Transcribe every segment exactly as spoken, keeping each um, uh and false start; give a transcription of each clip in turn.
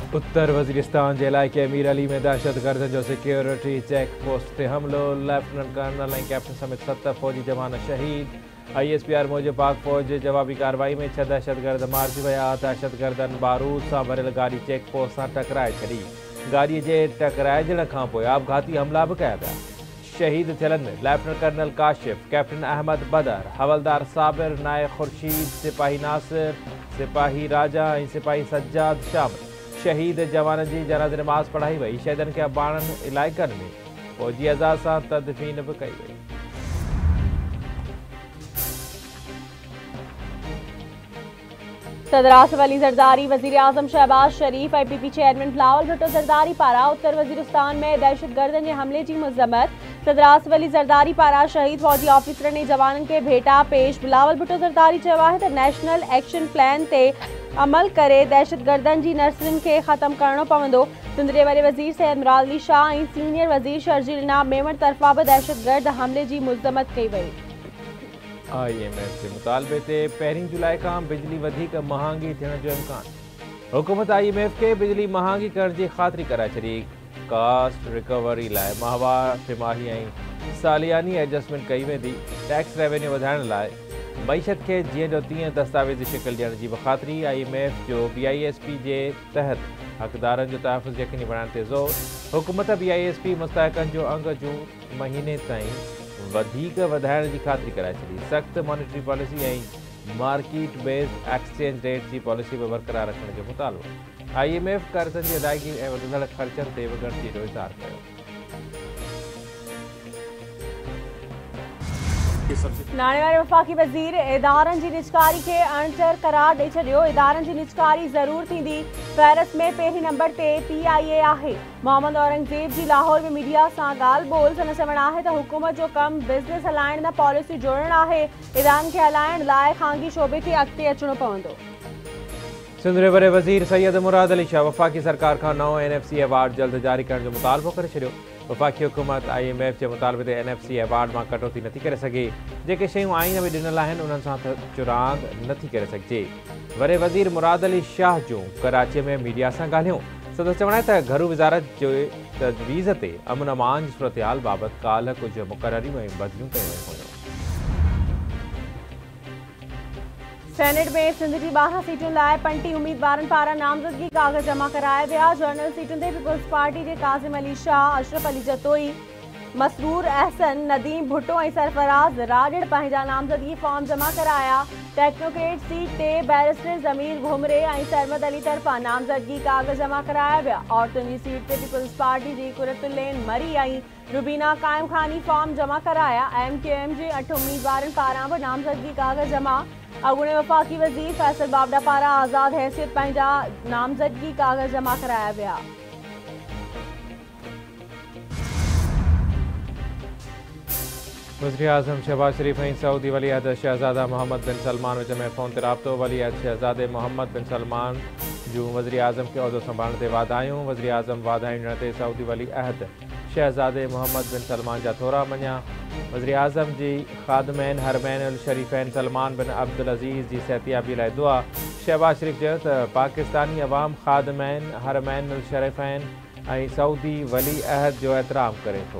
उत्तर वजीरिस्तान जे इलाइक़े मीर अली में दहशतगर्दनि जो सिक्योरिटी चेक पोस्ट ते हमिलो। लेफ्टिनेंट कर्नल ऐं कैप्टन समेत सत फौजी जवान शहीद। आई एस पी आर मूजिब पाक फौज जे जवाबी कार्रवाई में छह दहशतगर्द मारिजी विया। दहशतगर्दनि बारूद सां भरियल गाॾी चेक पोस्ट सां टकराए छॾी। गाॾीअ जे टकराइजण खां पोइ आपघाती हमला बि कया विया। शहीद थियलनि में lieutenant colonel Kashif, captain Ahmed Badar, हवलदार साबिर, नायक खुर्शीद, सिपाही नासिर, सिपाही राजा ऐं सिपाही सज्जाद शामिल। शहीद जवाननि जी जनाज़े नमाज़ पढ़ाई वई। शहीदनि खे अबाणनि इलाइक़नि में फौजी अज़ा सां तदफ़ीन बि कई वई। सदर आसिफ अली ज़रदारी, वज़ीर आज़म शहबाज शरीफ ऐं P P chairman Bilawal Bhutto Zardari पारां उत्तर वज़ीरिस्तान में दहशतगर्दनि जे हमले जी मज़म्मत। सदर आसिफ अली ज़रदारी पारां शहीद फौजी ऑफिसरनि ऐं जवाननि खे भेटा पेश। बिलावल भुट्टो ज़रदारी चयो आहे त नेशनल एक्शन प्लान ते अमल करे दहशतगर्दनि जी नर्सरियुनि खे ख़त्म करणो पवंदो। सिंध जे वॾे वज़ीर सैयद मुराद अली शाह ऐं सीनियर वज़ीर शर्जील इनाम मेमण तरफ़ां बि दहशतगर्द हमले जी मज़म्मत कई वई। आई एम एफ जे मुतालबे ते पहिरीं जुलाई खां बिजली वधीक महांगी थियण जो इम्कान। हुकूमत आई एम एफ खे बिजली महांगी करण जी ख़ातिरी कराए छॾी। कास्ट रिकवरी लाइ माहवार टिमाही ऐं सालियानी एडजस्टमेंट कई वेंदी। टैक्स रेवेन्यू वधाइण लाइ मईशत खे जीअं जो तीअं दस्तावेज़ी शिकिल ॾियण जी बि ख़ातिरी। आई एम एफ जो बी आई एस पी जे तहत हक़दारनि जो तहफ़ुज़ यकीनी बणाइण ते ज़ोर। हुकूमत बी आई एस पी मुस्तहक़नि जो अंग जून महीने ताईं वधीक वधाइण जी ख़ातिरी कराए छॾी। सख़्त मॉनिटरी पॉलिसी ऐं मार्केट बेस्ड एक्सचेंज रेट जी पॉलिसी बि बरक़रार रखण जो मुतालबो। आई एम एफ कर्ज़नि जी अदायगी ऐं वधंदड़ ख़र्चनि ते बि ॻणिती जो इज़हार कयो। नाणे वारे वफ़ाक़ी वज़ीर इदारनि जी निजकारी खे अणचर करार ॾेई छॾियो। इदारनि जी निजकारी ज़रूर थींदी। फ़हिरिस्त में पहिरीं नंबर ते पी आई ए आहे। मोहम्मद औरंगज़ेब जी लाहौर में मीडिया सां ॻाल्हि ॿोल संदसि चवणु आहे त हुकूमत जो कमु बिज़नेस हलाइण न पॉलिसी जोड़णु आहे। इदारनि खे हलाइण लाइ ख़ानगी शोबे खे अॻिते अचिणो पवंदो। सिंध जे वॾे वज़ीर सैयद मुराद अली शाह वफ़ाक़ी सरकार खां नओं एन एफ सी अवार्ड जल्द जारी करण जो मुतालबो करे छॾियो। वफ़ाक़ी हुकूमत आई एम एफ जे मुतालबे ते एन एफ सी अवार्ड मां कटौती नथी करे सघे। जेके शयूं आईन में ॾिनल आहिनि उन्हनि सां चुरांद नथी करे सघिजे। वॾे वज़ीर मुराद अली शाह जूं कराची में मीडिया सां ॻाल्हियूं। संदसि चवणु आहे त घरू वज़ारत जे तजवीज़ ते अमन अमान जी सूरतहाल बाबति काल्ह कुझु मुक़ररियूं ऐं बदिलियूं कयूं वयूं हुयूं। सेनेट में सिंध जी ॿारहं सीटुनि लाइ पंटीह उम्मीदवारनि पारां नामज़दगी काग़ज़ जमा कराया विया। जनरल सीटुनि ते पीपल्स पार्टी जे काज़िम अली शाह, अशरफ अली जतोई, मसरूर अहसन, नदीम भुट्टो ऐं सरफराज़ राजड़ पंहिंजा नामज़दगी फॉर्म जमा कराया। टेक्नोक्रेट सीट ते बैरिस्टर ज़मीर घुमरे ऐं सरमद अली तरफ़ां नामज़दगी काग़ज़ जमा कराया विया। औरतुनि जी सीट ते पीपल्स पार्टी जी कुरतुल्लेन मरी ऐं रुबीना काइम ख़ानी फॉर्म जमा कराया। एम क्यू एम जे अठ उम्मीदवारनि पारां बि नामज़दगी काग़ज़ जमा। अॻूणे वफ़ाक़ी वज़ीर फैसल बाबडा पारां आज़ाद हैसियत पंहिंजा नामज़दगी काग़ज़ जमा कराया विया। वज़ीर आज़म शहबाज शरीफ ऐं सऊदी वली अहद शहज़ादा मोहम्मद बिन सलमान विच में फ़ोन ते राब्तो। वली अहद शहज़ादे मोहम्मद बिन सलमान जूं वज़ीर आज़म खे उहिदो संभालण ते वाधायूं। वज़ीर आज़म वाधायूं ॾियण ते सऊदी वली अहद शहज़ादे मोहम्मद बिन सलमान जा थोरा मञा। वज़ीर आज़म जी ख़ादमैन हरमैन उल शरीफ़ैन सलमान बिन अब्दुल अज़ीज़ जी सिहतियाबी लाइ दुआ। शहबाज शरीफ चयो त पाकिस्तानी अवाम ख़ादमैन हरमैन उल शरीफ़ैन ऐं सऊदी वली अहद जो एहतराम करे थो।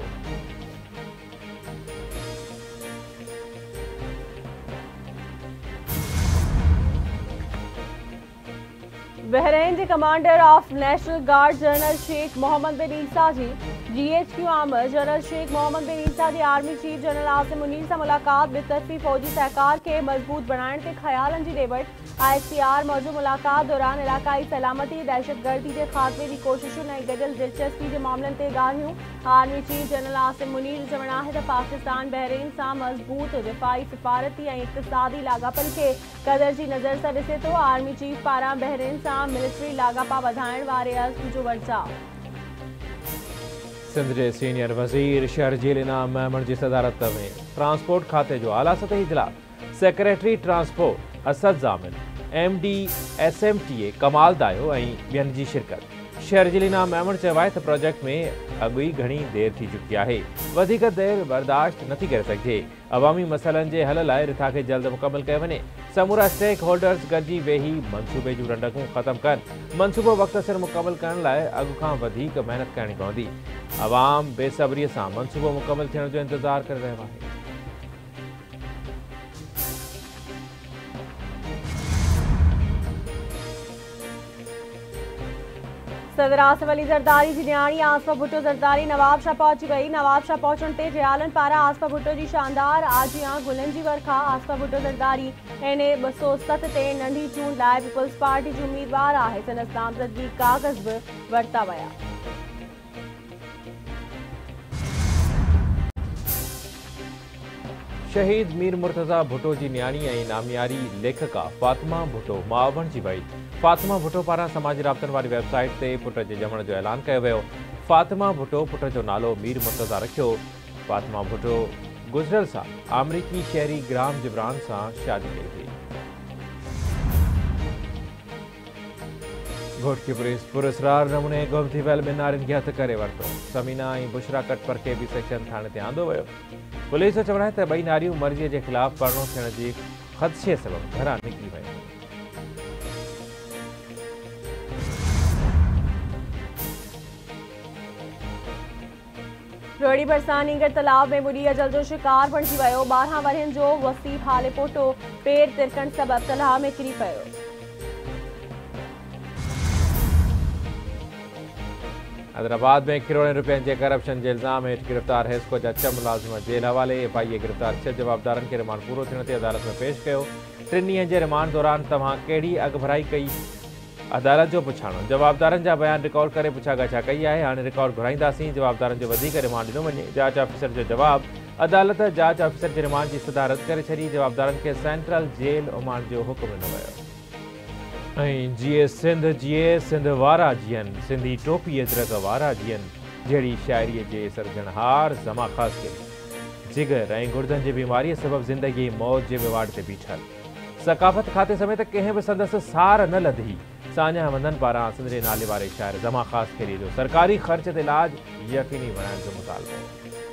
बहरीन के commander of national guard general Sheikh Mohammed bin Isa जी जी एच क्यू आमर general Sheikh Mohammed bin Isa जी army chief general Asim Munir से मुलाकात बेतरफ़ी फौजी सहकार के मजबूत बनाने के ख्यालन की डेबट। आई एस पी आर मौजूद मुलाकात दौरान इलाकाई सलामती दहशतगर्दी के खात्मे की कोशिशुन ऐं गॾियल दिलचस्पी के मामलन ते ॻाल्हियूं। Army chief general Asim Munir जो चवणु आहे त पाकिस्तान बहरीन सां मज़बूत दिफ़ाई सिफारती ऐं इक़्तिसादी लाॻापनि खे क़दर जी नज़र सां ॾिसे थो। आर्मी चीफ पारां बहरीन सां मिलिट्री लाॻापा वधाइण वारे अज़्म जो वर्जाउ। सिंध जे सीनियर वज़ीर शर्जील इनाम मेमण जी सदारत में ट्रांसपोर्ट खाते जो आला सतही इजलास। Secretary transport Asad Zamin, M D S M T A Kamal Dayo ऐं ॿियनि जी शिरकत। शहर जी लीना मेमण चयो आहे त प्रोजेक्ट में अॻु ई घणी देर थी चुकी आहे, वधीक देर बर्दाश्त नथी करे सघिजे। अवामी मसइलनि जे हल लाइ रिथा खे जल्द मुकमल कयो वञे। समूरा स्टेक होल्डर्स गॾिजी वेही मंसूबे जूं रंडकूं ख़त्म कनि। मंसूबो वक़्त सिर मुकमल करण लाइ अॻु खां वधीक महिनत करणी पवंदी। अवाम बेसब्रीअ सां मंसूबो मुकमल थियण जो इंतज़ार करे रहियो आहे। सदर आसिफ अली ज़रदारी जी न्याणी आसफा भुट्टो ज़रदारी नवाब शाह पहुची वई। नवाब शाह पहुचण ते जयालन पारां आसफा भुट्टो जी शानदार आजियां गुलनि जी वर्खा। आसफा भुट्टो ज़रदारी एन ए ॿ सौ सत ते नंढी चूंड लाइ पीपल्स पार्टी जी उम्मीदवार आहे। संदसि नामज़दगी कागज़ बि वरिता विया। शहीद मीर मुर्तज़ा भुट्टो जी न्याणी ऐं नामियारी लेखका फातिमा भुट्टो माउ बणिजी वई। फातिमा भुट्टो पारां समाजी राब्तनि वारी वेबसाइट ते पुट जे ॼमण जो ऐलान कयो वियो। फातिमा भुट्टो पुट जो नालो मीर मुर्तज़ा रखियो। फातिमा भुट्टो गुज़िरियल साल अमरीकी शहरी ग्राम जिब्रान सां शादी कई हुई। घोट की पुलिस पुरस्कार नमूने गुम थी वियल ॿिनि नारियुनि खे हथ करे वरितो। समीना ऐं बुशरा कटपर खे बि सेक्शन थाणे ते आंदो वियो। पुलिस जो चवणु आहे त ॿई नारियूं मर्ज़ीअ जे ख़िलाफ़ परिणो थियण जी ख़दशे सबबि घरां निकिरी वियूं। रोहड़ी भरिसां नींगर तालाब में ॿुॾी अजल जो शिकार बणिजी वियो। ॿारहं वरहनि जो वसीफ़ हाले पोटो पेर तिरकण सबबि तलाब में किरी पियो। हैदराबाद में करोड़नि रुपयनि जे करप्शन जे इल्ज़ाम हेठि गिरफ़्तार हेस्को जा छह मुलाज़िम जेल हवाले। एफ आई ए गिरफ़्तार छह जवाबदारनि खे रिमांड पूरो थियण ते अदालत में पेश कयो। टिनि ॾींहनि जे रिमांड दौरान तव्हां कहिड़ी अॻु भराई कई, अदालत जो पुछाणो। जवाबदारनि जा बयान रिकॉर्ड करे पुछा गछा कई आहे। हाणे रिकॉर्ड घुराईंदासीं। जवाबदारनि जो वधीक रिमांड ॾिनो वञे। जांच ऑफिसर जो जवाब। अदालत जांच ऑफिसर जे रिमांड जी सदा रद्द करे छॾी। जवाबदारनि खे सेंट्रल जेल उमाण जो हुकुम ॾिनो वियो। ऐं जीए सिंध जीए सिंध वारा जीअनि, सिंधी टोपी अदरक वारा जीअनि जहिड़ी शाइरीअ जे सर्जनहार ज़मा ख़ासि के जिगर ऐं गुर्दनि जी बीमारीअ सबबि ज़िंदगी मौत जे विवाड़ ते बीठल। सकाफ़त खाते समेत कंहिं बि संदसि सार न लधी। सान्या मंदन पारां सिंध जे नाले वारे शाइर ज़मा ख़ासि खेरी जो सरकारी ख़र्च ते इलाज यकीनी बणाइण जो मुतालबो।